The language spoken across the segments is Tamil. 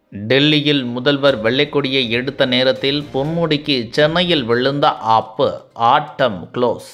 டெல்லியில் முதல்வர் வெள்ளைக்கொடியை எடுத்த நேரத்தில் பொன்முடிக்கு சென்னையில் விழுந்த ஆப்பு. ஆட்டம் க்ளோஸ்.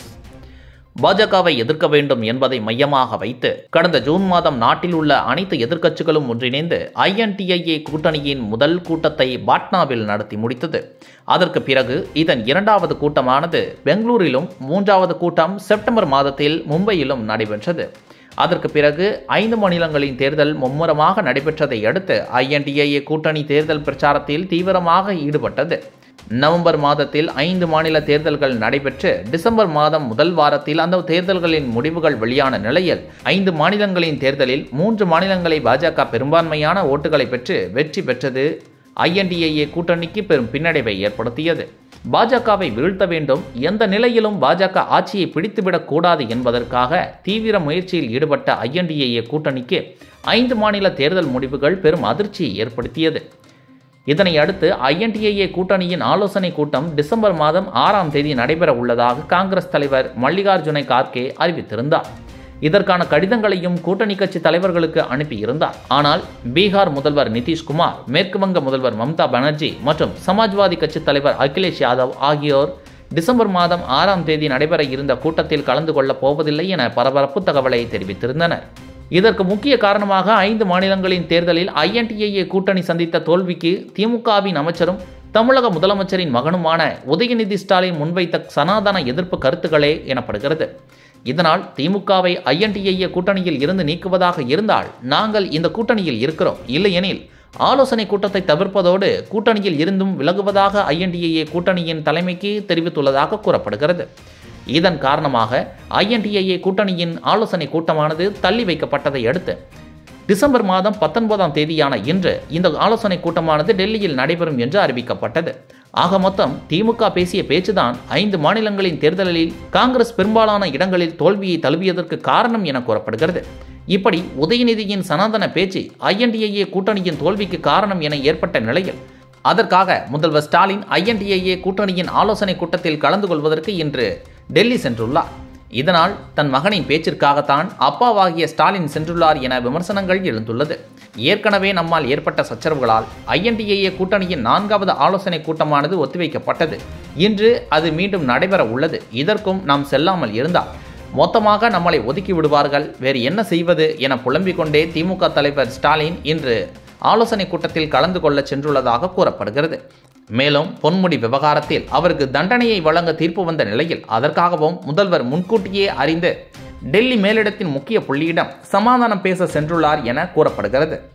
பாஜகவை எதிர்க்க வேண்டும் என்பதை மையமாக வைத்து கடந்த ஜூன் மாதம் நாட்டில் உள்ள அனைத்து எதிர்க்கட்சிகளும் ஒன்றிணைந்து INTIA கூட்டணியின் முதல் கூட்டத்தை பாட்னாவில் நடத்தி முடித்தது. அதற்கு பிறகு இதன் இரண்டாவது கூட்டமானது பெங்களூரிலும், மூன்றாவது கூட்டம் செப்டம்பர் மாதத்தில் மும்பையிலும் நடைபெற்றது. அதற்கு பிறகு 5 மாநிலங்களின் தேர்தல் மும்முரமாக நடைபெற்றதை அடுத்து INTIA கூட்டணி தேர்தல் பிரச்சாரத்தில் தீவிரமாக ஈடுபட்டது. நவம்பர் மாதத்தில் 5 மாநில தேர்தல்கள் நடைபெற்று டிசம்பர் மாதம் முதல் வாரத்தில் அந்த தேர்தல்களின் முடிவுகள் வெளியான நிலையில் 5 மாநிலங்களின் தேர்தலில் 3 மாநிலங்களை பாஜக பெரும்பான்மையான ஓட்டுகளை பெற்று வெற்றி பெற்றது. INTIA கூட்டணிக்கு பெரும் பின்னடைவை ஏற்படுத்தியது. பாஜகவை வீழ்த்த வேண்டும், எந்த நிலையிலும் பாஜக ஆட்சியை பிடித்துவிடக் கூடாது என்பதற்காக தீவிர முயற்சியில் ஈடுபட்ட INTIA கூட்டணிக்கு 5 மாநில தேர்தல் முடிவுகள் பெரும் அதிர்ச்சியை ஏற்படுத்தியது. இதனை அடுத்து INTIA கூட்டணியின் ஆலோசனை கூட்டம் டிசம்பர் மாதம் 6ஆம் தேதி நடைபெற உள்ளதாக காங்கிரஸ் தலைவர் மல்லிகார்ஜுன கார்கே அறிவித்திருந்தார். இதற்கான கடிதங்களையும் கூட்டணி கட்சி தலைவர்களுக்கு அனுப்பியிருந்தார். ஆனால் பீகார் முதல்வர் நிதிஷ்குமார், மேற்கு வங்க முதல்வர் மம்தா பானர்ஜி மற்றும் சமாஜ்வாதி கட்சி தலைவர் அகிலேஷ் யாதவ் ஆகியோர் டிசம்பர் மாதம் 6ஆம் தேதி நடைபெற இருந்த கூட்டத்தில் கலந்து கொள்ளப் போவதில்லை என பரபரப்பு தகவலை தெரிவித்திருந்தனர். இதற்கு முக்கிய காரணமாக 5 மாநிலங்களின் தேர்தலில் INTIA கூட்டணி சந்தித்த தோல்விக்கு திமுகவின் அமைச்சரும் தமிழக முதலமைச்சரின் மகனுமான உதயநிதி ஸ்டாலின் முன்வைத்த சனாதன எதிர்ப்பு கருத்துக்களே எனப்படுகிறது. இதனால் திமுகவை INTIA கூட்டணியில் இருந்து நீக்குவதாக இருந்தால் நாங்கள் இந்த கூட்டணியில் இருக்கிறோம், இல்லையெனில் ஆலோசனை கூட்டத்தை தவிர்ப்பதோடு கூட்டணியில் இருந்தும் விலகுவதாக INTIA கூட்டணியின் தலைமைக்கு தெரிவித்துள்ளதாக கூறப்படுகிறது. இதன் காரணமாக INTIA கூட்டணியின் ஆலோசனை கூட்டமானது தள்ளி வைக்கப்பட்டதை அடுத்து டிசம்பர் மாதம் 19ஆம் தேதியான இன்று இந்த ஆலோசனை கூட்டமானது டெல்லியில் நடைபெறும் என்று அறிவிக்கப்பட்டது. ஆக மொத்தம் திமுக பேசிய பேச்சுதான் 5 மாநிலங்களின் தேர்தலில் காங்கிரஸ் பெரும்பாலான இடங்களில் தோல்வியை தழுவியதற்கு காரணம் என கூறப்படுகிறது. இப்படி உதயநிதியின் சனாதன பேச்சு INTIA கூட்டணியின் தோல்விக்கு காரணம் என ஏற்பட்ட நிலையில் அதற்காக முதல்வர் ஸ்டாலின் INTIA கூட்டணியின் ஆலோசனை கூட்டத்தில் கலந்து கொள்வதற்கு இன்று டெல்லி சென்றுள்ளார். இதனால் தன் மகனின் பேச்சிற்காகத்தான் அப்பாவாகிய ஸ்டாலின் சென்றுள்ளார் என விமர்சனங்கள் எழுந்துள்ளது. ஏற்கனவே நம்மால் ஏற்பட்ட சச்சரவுகளால் INTIA கூட்டணியின் 4வது ஆலோசனை கூட்டமானது ஒத்திவைக்கப்பட்டது. இன்று அது மீண்டும் நடைபெற உள்ளது. இதற்கும் நாம் செல்லாமல் இருந்தால் மொத்தமாக நம்மளை ஒதுக்கி விடுவார்கள், வேறு என்ன செய்வது என புலம்பிக் கொண்டே திமுக தலைவர் ஸ்டாலின் இன்று ஆலோசனை கூட்டத்தில் கலந்து கொள்ள சென்றுள்ளதாக கூறப்படுகிறது. மேலும் பொன்முடி விவகாரத்தில் அவருக்கு தண்டனையை வழங்க தீர்ப்பு வந்த நிலையில் அதற்காகவும் முதல்வர் முன்கூட்டியே அறிந்து டெல்லி மேலிடத்தின் முக்கிய புள்ளியிடம் சமாதானம் பேச சென்றுள்ளார் என கூறப்படுகிறது.